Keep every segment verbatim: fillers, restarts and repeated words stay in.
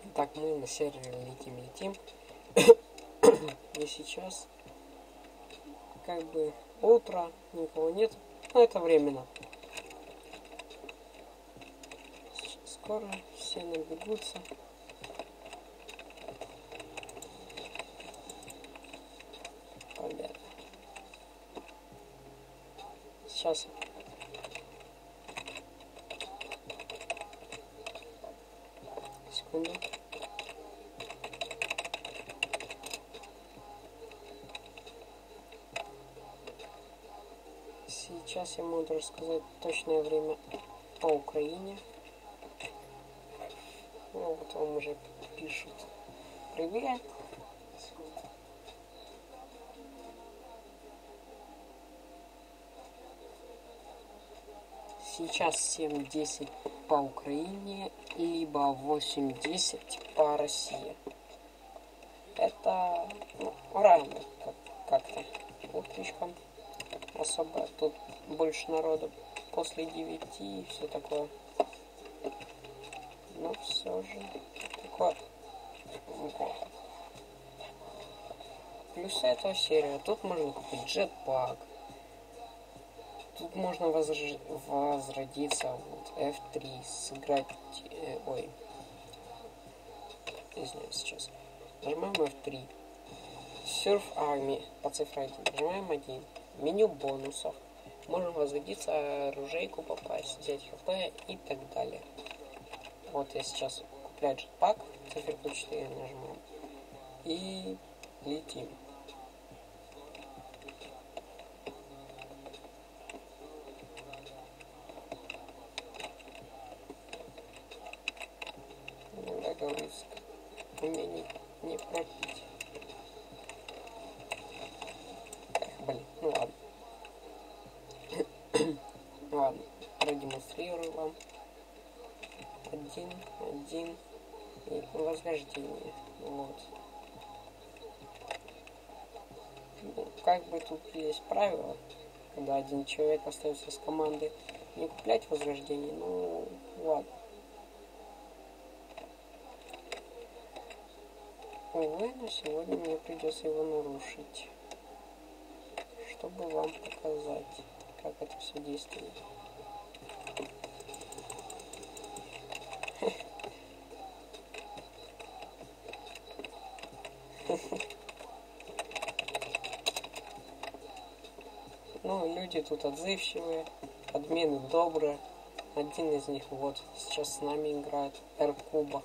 Так, мы на сервере летим, летим. И сейчас как бы утро, никого нет. Но это временно. Скоро все набегутся. Победа. Сейчас. Секунду. Сейчас я могу рассказать точное время по Украине. Ну, вот вам уже пишут. Привет. Сейчас семь десять по Украине, либо восемь десять по России. Это ну, рано как-то. Вот слишком особо. Тут больше народу после девяти и все такое. Но все же такое. Плюсы этого серии. Тут можно купить джетпак. Тут можно возр... возродиться, вот, эф три, сыграть, э, ой, извиняюсь сейчас, нажимаем эф три, Surf Army по цифре один, нажимаем один, меню бонусов, можем возродиться, оружейку попасть, взять хп и так далее. Вот я сейчас купляю джетпак, циферку четыре нажимаем и летим. Говорится, умение не пропить. Эх, блин, ну ладно. Ладно, продемонстрирую вам. Один, один и возрождение. Вот. Ну, как бы тут есть правило, когда один человек остается с командой, не куплять возрождение, ну ладно. Увы, но сегодня мне придется его нарушить, чтобы вам показать, как это все действует. Ну, люди тут отзывчивые, админы добрые. Один из них вот сейчас с нами играет, Р-Куба.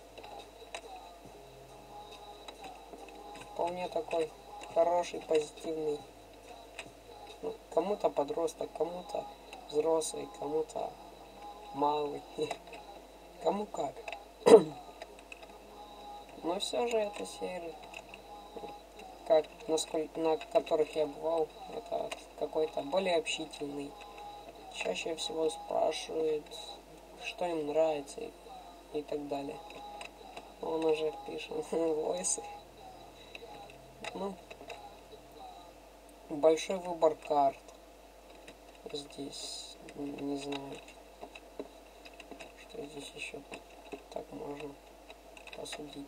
Вполне такой хороший, позитивный. Ну, кому-то подросток, кому-то взрослый, кому-то малый. Кому как. Но все же эта серия, как насколько, на которых я бывал, это какой-то более общительный. Чаще всего спрашивают, что им нравится и, и так далее. Он уже пишет войсы. Ну, большой выбор карт. Здесь, не знаю, что здесь еще так можно посудить.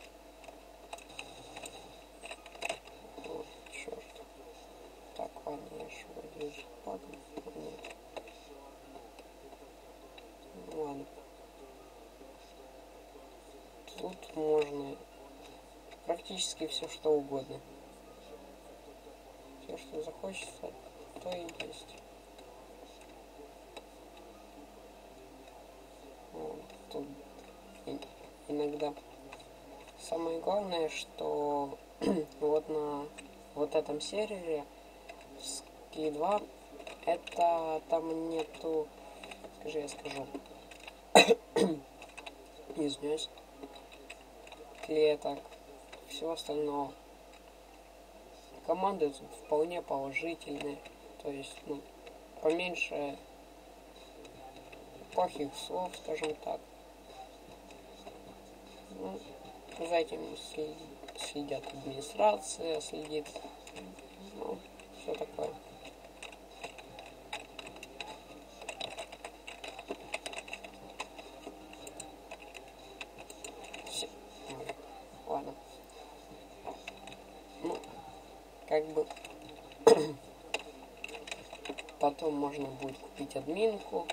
О, черт. Так, ладно, я же вроде же падал. Нет. Ладно. Тут можно практически все что угодно. Все, что захочется, то и есть. Вот, тут иногда самое главное, что вот на вот этом сервере ски два, это там нету, скажи, я скажу, извиняюсь, клеток, всего остального. Команды тут вполне положительные, то есть, ну, поменьше плохих слов, скажем так. Ну, за этим следят администрация, следит, ну, все такое. ладно. Ну, как бы потом можно будет купить админку.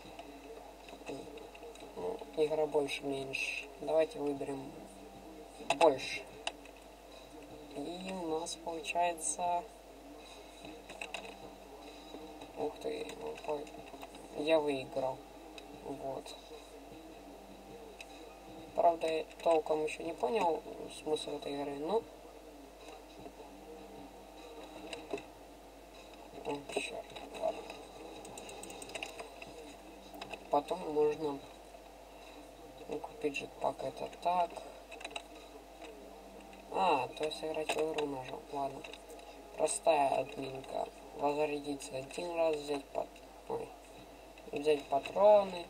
Ну, игра больше-меньше. Давайте выберем больше. И у нас получается... Ух ты, я выиграл. Вот. Правда, я толком еще не понял смысл этой игры, но... О, черт, ладно. Потом можно купить жетпак, это так. А, то есть играть в игру нажал, ладно. Простая админка. Возродиться один раз, взять пат... Ой. Взять патроны.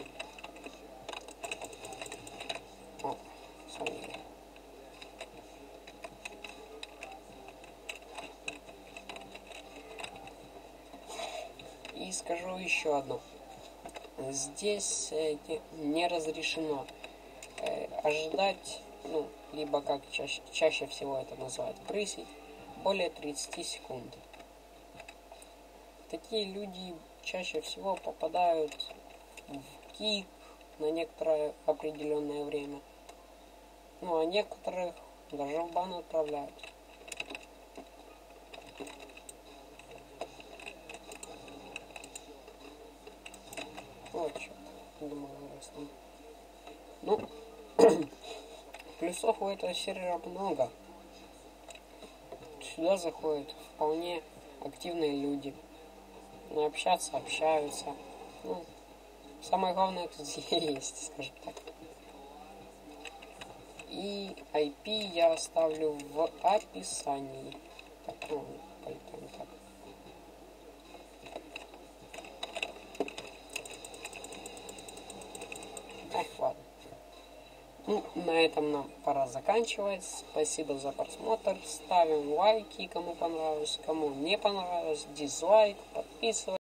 О, смотри. И скажу еще одно. Здесь э, не разрешено э, ожидать, ну, либо как чаще, чаще всего это называют, крысить, более тридцати секунд. Такие люди чаще всего попадают в кик на некоторое определенное время. Ну, а некоторых даже в бан отправляют. Вот что, думаю, раз. Ну, плюсов у этого сервера много. Сюда заходят вполне активные люди. Но общаться, общаются. Ну, самое главное тут есть, скажем так. И ай пи я оставлю в описании. Так, ну, полетаем так. Ах, ладно. Ну, на этом нам пора заканчивать. Спасибо за просмотр. Ставим лайки, кому понравилось. Кому не понравилось, дизлайк. Подписывайтесь.